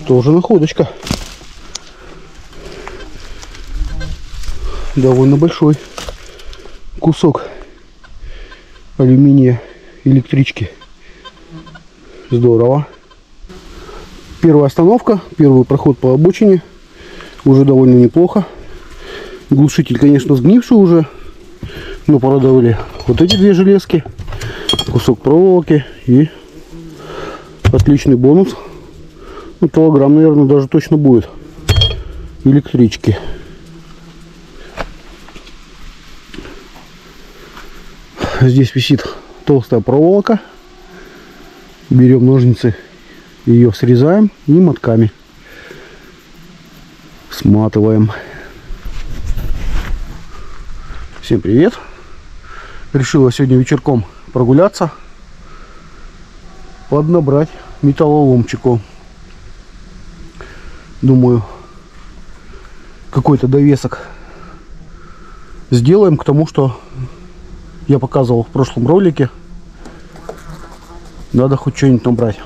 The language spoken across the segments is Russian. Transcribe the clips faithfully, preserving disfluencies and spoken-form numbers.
Тоже находочка. Довольно большой кусок алюминия электрички. Здорово. Первая остановка, первый проход по обочине. Уже довольно неплохо. Глушитель, конечно, сгнивший уже, но порадовали вот эти две железки, кусок проволоки и отличный бонус. Ну, килограмм, наверное, даже точно будет электрички. Здесь висит толстая проволока. Берем ножницы, ее срезаем и мотками сматываем. Всем привет! Решила сегодня вечерком прогуляться, поднабрать металлоломчику. Думаю, какой-то довесок сделаем к тому, что я показывал в прошлом ролике. Надо хоть что-нибудь набрать.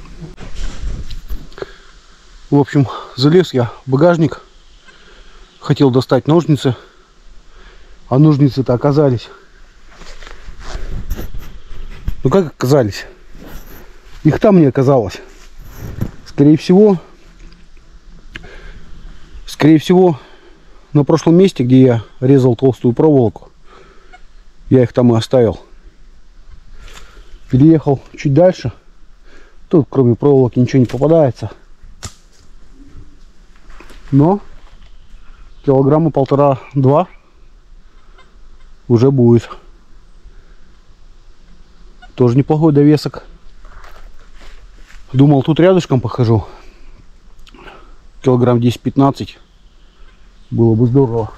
В общем, залез я в багажник. Хотел достать ножницы. А ножницы-то оказались. Ну как оказались? Их там не оказалось. Скорее всего, скорее всего, на прошлом месте, где я резал толстую проволоку, я их там и оставил. Переехал чуть дальше. Тут кроме проволоки ничего не попадается. Но килограмма полтора-два уже будет. Тоже неплохой довесок. Думал, тут рядышком похожу. Килограмм десять-пятнадцать. Было бы здорово.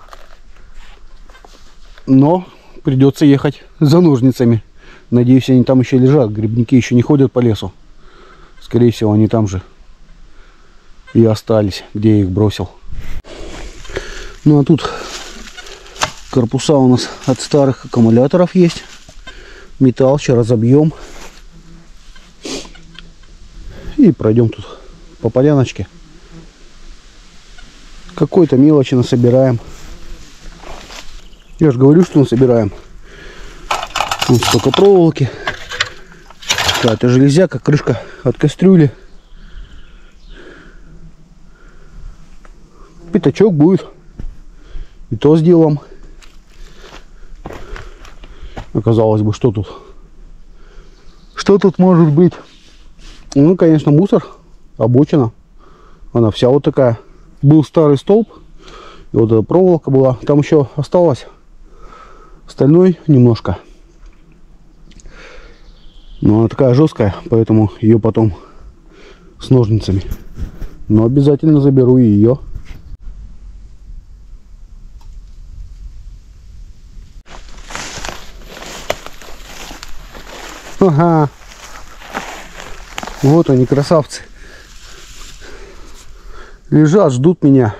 Но придется ехать за ножницами. Надеюсь, они там еще лежат. Грибники еще не ходят по лесу. Скорее всего, они там же и остались, где я их бросил. Ну а тут корпуса у нас от старых аккумуляторов есть. Металл сейчас разобьем. И пройдем тут по поляночке. Какой-то мелочи насобираем. Я же говорю, что насобираем. Вот столько проволоки. Какая-то железяка, крышка от кастрюли. Пятачок будет. И то сделаем. Оказалось бы, что тут? Что тут может быть? Ну, конечно, мусор. Обочина. Она вся вот такая. Был старый столб. И вот эта проволока была. Там еще осталось стальной немножко. Но она такая жесткая, поэтому ее потом с ножницами. Но обязательно заберу и ее. Ага. Вот они, красавцы. Лежат, ждут меня.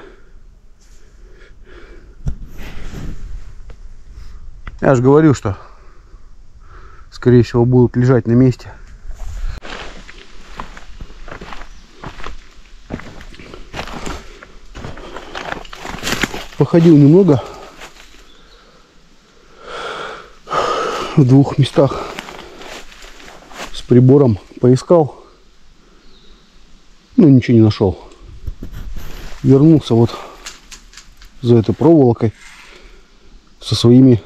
Я же говорю, что скорее всего будут лежать на месте. Походил немного в двух местах с прибором, поискал, но ничего не нашел. Вернулся вот за этой проволокой со своими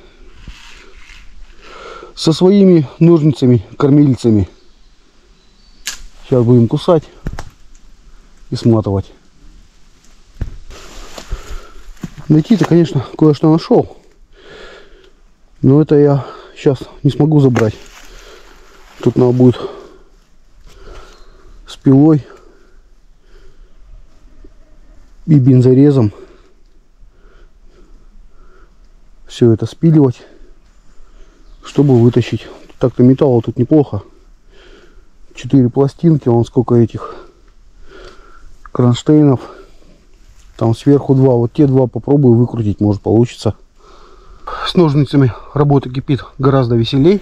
со своими ножницами, кормильцами. Сейчас будем кусать и сматывать. Найти-то, конечно, кое-что нашел, но это я сейчас не смогу забрать. Тут надо будет с пилой и бензорезом все это спиливать, чтобы вытащить. Так-то металла тут неплохо. Четыре пластинки, вон сколько этих кронштейнов. Там сверху два. Вот те два попробую выкрутить, может получится. С ножницами работа кипит гораздо веселей.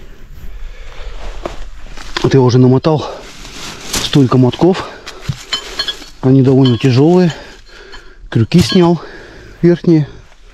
Вот я уже намотал столько мотков. Они довольно тяжелые. Крюки снял верхние.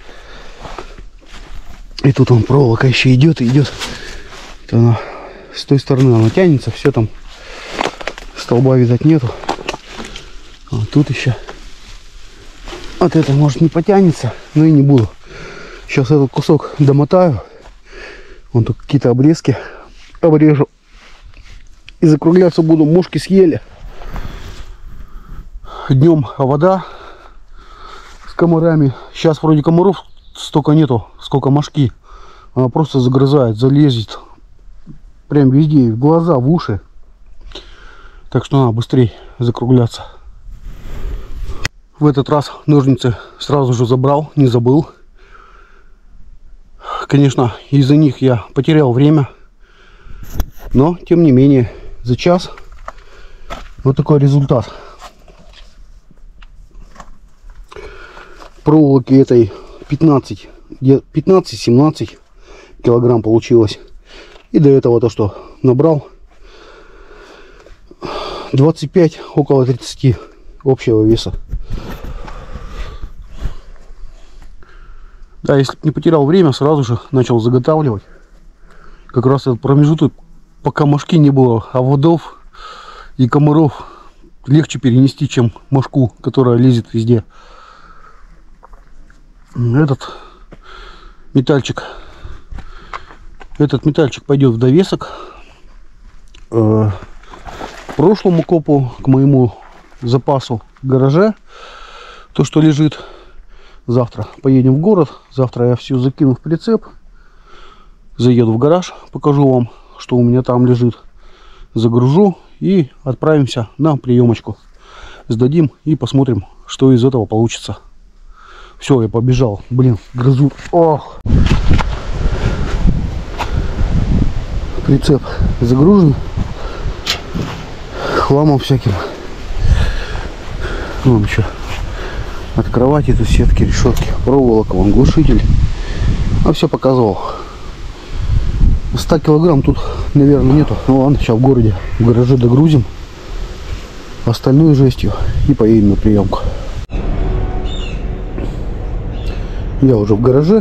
И тут он проволока еще идет и идет. Это она, с той стороны она тянется, все там. Столба, видать, нету. А тут еще. Вот это может не потянется, но и не буду. Сейчас этот кусок домотаю. Вон тут какие-то обрезки обрежу. И закругляться буду. Мушки съели. Днем вода с комарами. Сейчас вроде комаров столько нету, сколько мошки. Она просто загрызает, залезет. Прям везде, в глаза, в уши. Так что надо быстрее закругляться. В этот раз ножницы сразу же забрал, не забыл. Конечно, из-за них я потерял время. Но, тем не менее, за час вот такой результат. Проволоки этой пятнадцать-семнадцать килограмм получилось. И до этого то, что набрал, двадцать пять, около тридцати общего веса. Да, если бы не потерял время, сразу же начал заготавливать. Как раз этот промежуток, пока мошки не было, а водов и комаров легче перенести, чем мошку, которая лезет везде. Этот метальчик, этот метальчик пойдет в довесок. К прошлому копу, к моему запасу в гараже, то, что лежит. Завтра поедем в город. Завтра я все закину в прицеп. Заеду в гараж, покажу вам, что у меня там лежит. Загружу и отправимся на приемочку. Сдадим и посмотрим, что из этого получится. Все, я побежал. Блин, грызу. Ох. Прицеп загружен. Хламом всяким. Вон еще. От кровати тут сетки, решетки, проволока, вон глушитель. А все показывал. ста килограмм тут, наверное, нету. Ну ладно, сейчас в городе, в гараже догрузим остальную жестью и поедем на приемку. Я уже в гараже.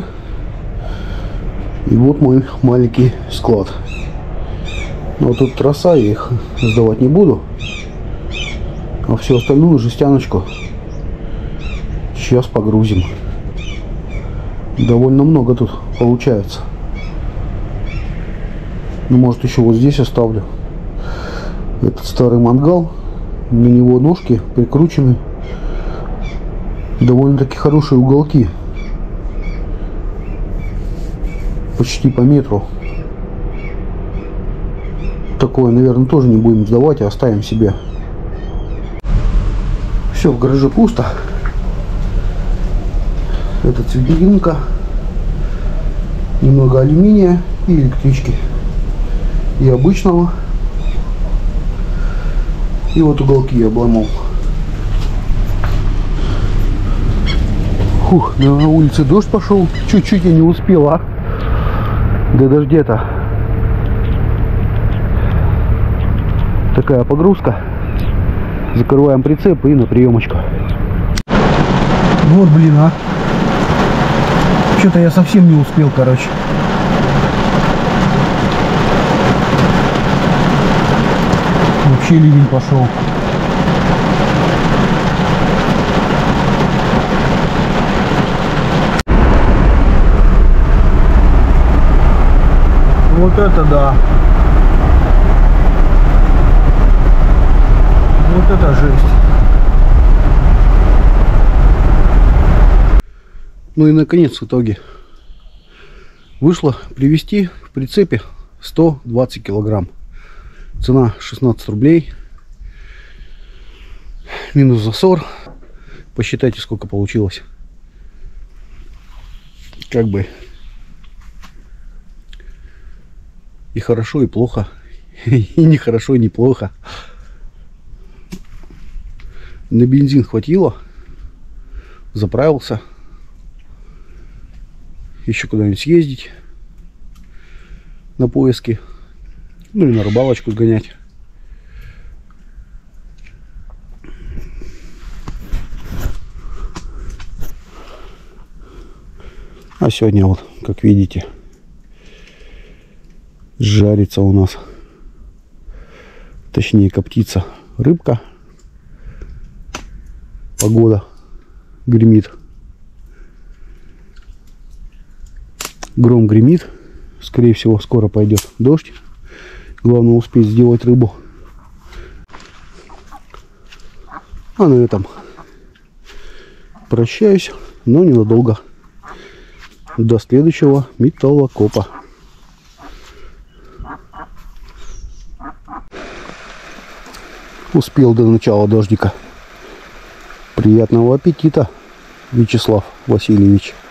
И вот мой маленький склад. Но тут троса, я их сдавать не буду. А всю остальную жестяночку сейчас погрузим. Довольно много тут получается. Ну, может, еще вот здесь оставлю этот старый мангал. На него ножки прикручены. Довольно-таки хорошие уголки. Почти по метру. Такое, наверное, тоже не будем сдавать, а оставим себе. Все, в гараже пусто. Это цилиндринка, немного алюминия и электрички, и обычного. И вот уголки я обломал. Фух, на улице дождь пошел, чуть-чуть я не успел, а до дождя-то. Такая погрузка. Закрываем прицеп и на приемочку. Вот, блин, а. Что-то я совсем не успел, короче. Вообще ливень пошел. Вот это да. Вот это жесть. Ну и наконец в итоге вышло привезти в прицепе сто двадцать килограмм. Цена шестнадцать рублей. Минус засор. Посчитайте, сколько получилось. Как бы и хорошо, и плохо. И не хорошо, и не плохо. На бензин хватило. Заправился. Еще куда-нибудь съездить на поиски. Ну и на рыбалочку сгонять. А сегодня вот, как видите, жарится у нас, точнее коптится рыбка. Погода гремит. Гром гремит. Скорее всего, скоро пойдет дождь. Главное успеть сделать рыбу. А на этом прощаюсь, но ненадолго. До следующего металлокопа. Успел до начала дождика. Приятного аппетита, Вячеслав Васильевич.